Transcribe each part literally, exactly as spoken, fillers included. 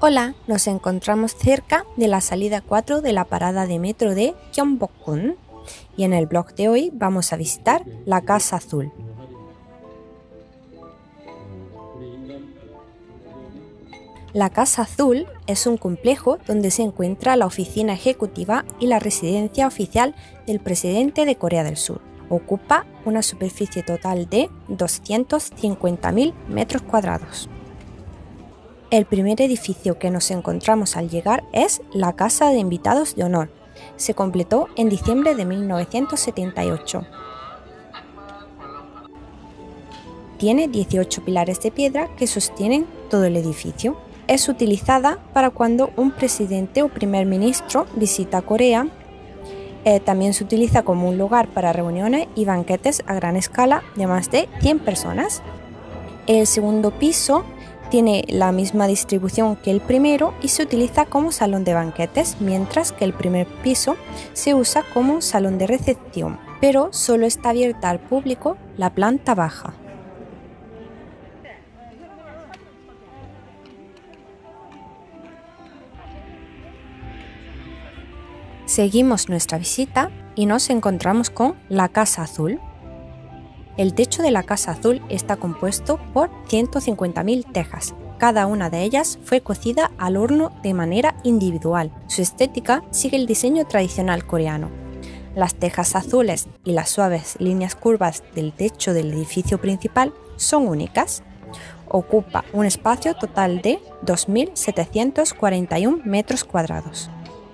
Hola, nos encontramos cerca de la salida cuatro de la parada de metro de Gyeongbokgung y en el blog de hoy vamos a visitar la Casa Azul. La Casa Azul es un complejo donde se encuentra la oficina ejecutiva y la residencia oficial del presidente de Corea del Sur. Ocupa una superficie total de doscientos cincuenta mil metros cuadrados. El primer edificio que nos encontramos al llegar es la Casa de Invitados de Honor. Se completó en diciembre de mil novecientos setenta y ocho. Tiene dieciocho pilares de piedra que sostienen todo el edificio. Es utilizada para cuando un presidente o primer ministro visita Corea. Eh, también se utiliza como un lugar para reuniones y banquetes a gran escala de más de cien personas. El segundo piso tiene la misma distribución que el primero y se utiliza como salón de banquetes, mientras que el primer piso se usa como salón de recepción, pero solo está abierta al público la planta baja. Seguimos nuestra visita y nos encontramos con la Casa Azul. El techo de la Casa Azul está compuesto por ciento cincuenta mil tejas. Cada una de ellas fue cocida al horno de manera individual. Su estética sigue el diseño tradicional coreano. Las tejas azules y las suaves líneas curvas del techo del edificio principal son únicas. Ocupa un espacio total de dos mil setecientos cuarenta y uno metros cuadrados.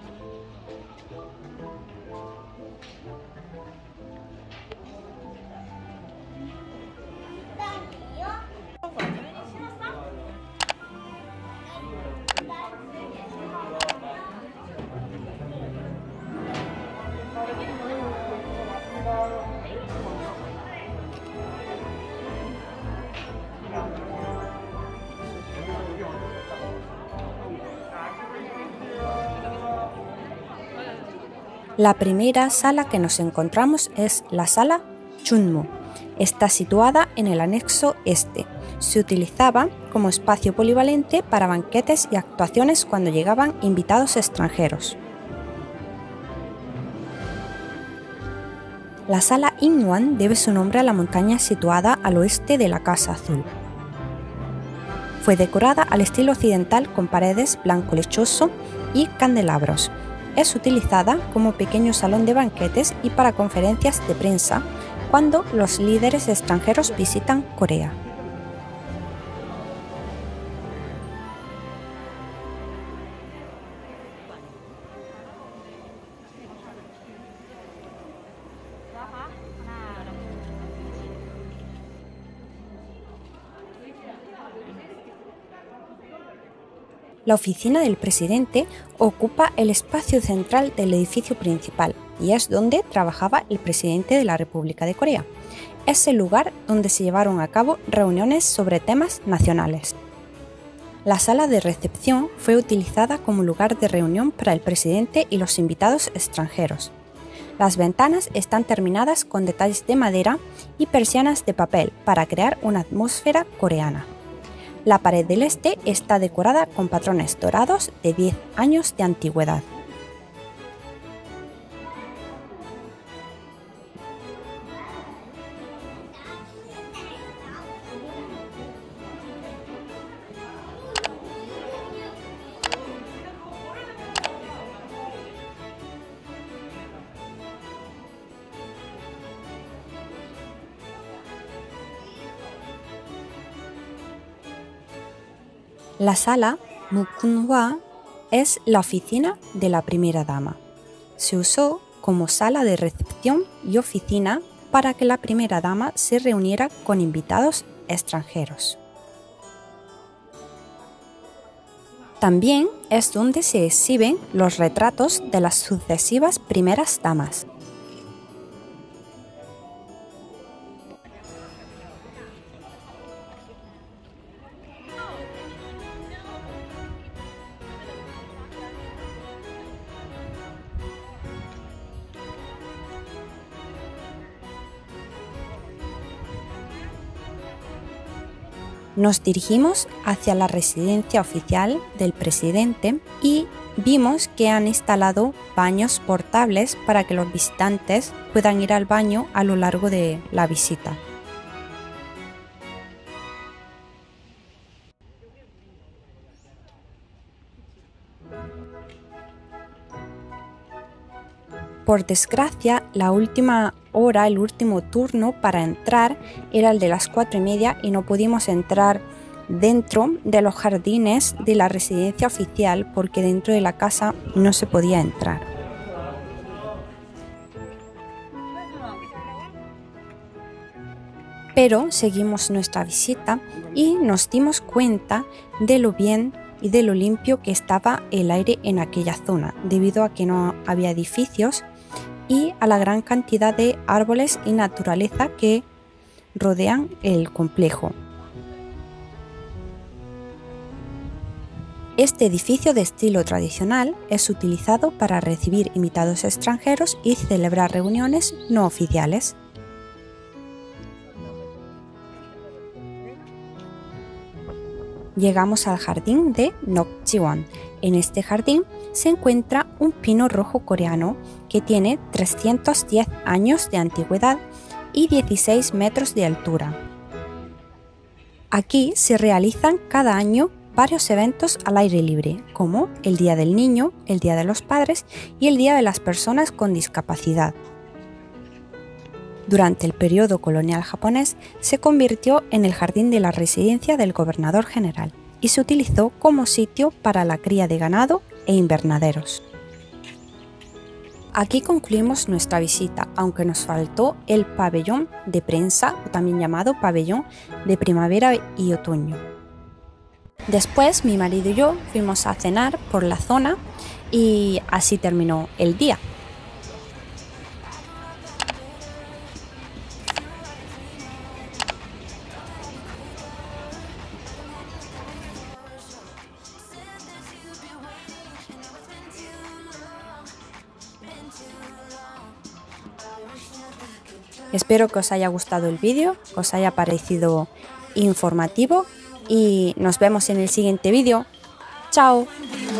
La primera sala que nos encontramos es la sala Chunmo. Está situada en el anexo este. Se utilizaba como espacio polivalente para banquetes y actuaciones cuando llegaban invitados extranjeros. La sala Inwan debe su nombre a la montaña situada al oeste de la Casa Azul. Fue decorada al estilo occidental con paredes blanco lechoso y candelabros. Es utilizada como pequeño salón de banquetes y para conferencias de prensa cuando los líderes extranjeros visitan Corea. La oficina del presidente ocupa el espacio central del edificio principal y es donde trabajaba el presidente de la República de Corea. Es el lugar donde se llevaron a cabo reuniones sobre temas nacionales. La sala de recepción fue utilizada como lugar de reunión para el presidente y los invitados extranjeros. Las ventanas están terminadas con detalles de madera y persianas de papel para crear una atmósfera coreana. La pared del este está decorada con patrones dorados de diez años de antigüedad. La sala Mukunhwa es la oficina de la primera dama. Se usó como sala de recepción y oficina para que la primera dama se reuniera con invitados extranjeros. También es donde se exhiben los retratos de las sucesivas primeras damas. Nos dirigimos hacia la residencia oficial del presidente y vimos que han instalado baños portables para que los visitantes puedan ir al baño a lo largo de la visita. Por desgracia, la última hora, el último turno para entrar era el de las cuatro y media y no pudimos entrar dentro de los jardines de la residencia oficial porque dentro de la casa no se podía entrar. Pero seguimos nuestra visita y nos dimos cuenta de lo bien y de lo limpio que estaba el aire en aquella zona, debido a que no había edificios y a la gran cantidad de árboles y naturaleza que rodean el complejo. Este edificio de estilo tradicional es utilizado para recibir invitados extranjeros y celebrar reuniones no oficiales. Llegamos al jardín de Nokjiwon. En este jardín se encuentra un pino rojo coreano que tiene trescientos diez años de antigüedad y dieciséis metros de altura. Aquí se realizan cada año varios eventos al aire libre, como el Día del Niño, el Día de los Padres y el Día de las Personas con Discapacidad. Durante el periodo colonial japonés se convirtió en el jardín de la residencia del gobernador general y se utilizó como sitio para la cría de ganado e invernaderos. Aquí concluimos nuestra visita, aunque nos faltó el pabellón de prensa, o también llamado pabellón de primavera y otoño. Después mi marido y yo fuimos a cenar por la zona y así terminó el día. Espero que os haya gustado el vídeo, que os haya parecido informativo y nos vemos en el siguiente vídeo. ¡Chao!